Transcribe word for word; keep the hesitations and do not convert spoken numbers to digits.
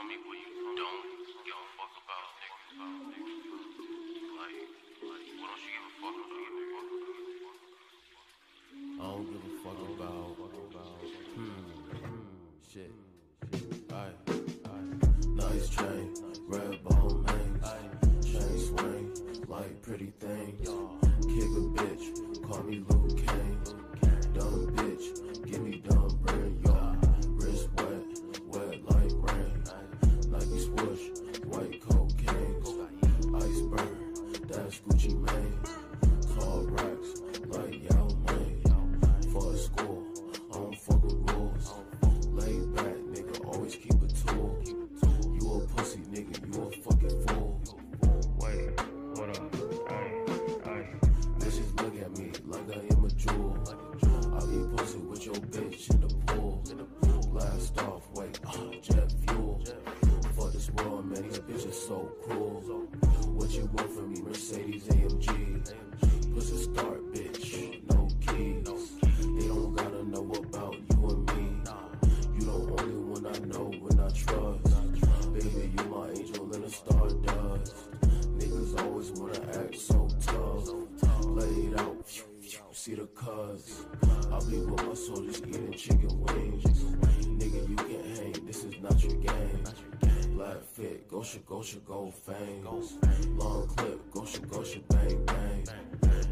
tell me what you don't give a fuck about, nigga. Like, like, what don't you give a fuck about, nigga? I don't give a fuck about, hmm, shit. Aye, aye. Nice chain, red bone lanes, chain swing like pretty things. Kick a bitch, call me Luke Kane. Dumb bitch, give me dumb brain, y'all. Wrist wet, wet like rain. Nike swoosh, white cocaine. Iceberg, that's Gucci Mane. Tall racks like Yao Ming. For a school, I don't fuck with rules. Laid back, nigga, always keep a tool. You a pussy, nigga, you a fucking fool. Wait, what up? Aye, aye. Bitches look at me like I am a jewel. I be posted with your bitch in the pool. Blast off, wait, uh, jet fuel. For this world, man, these bitches so cruel. What you want from me, Mercedes A M G? Push a start, bitch, no keys. They don't gotta know about you and me. You the only one I know and I trust. Baby, you my angel in a stardust. Niggas always wanna act so tough. Laid out, see the cuz. I be with my soldiers eating chicken wings. Nigga, you can't hang, this is not your game. Black fit, gosha, gosha, gold fangs. Long clip, gosha, gosha, bang, bang.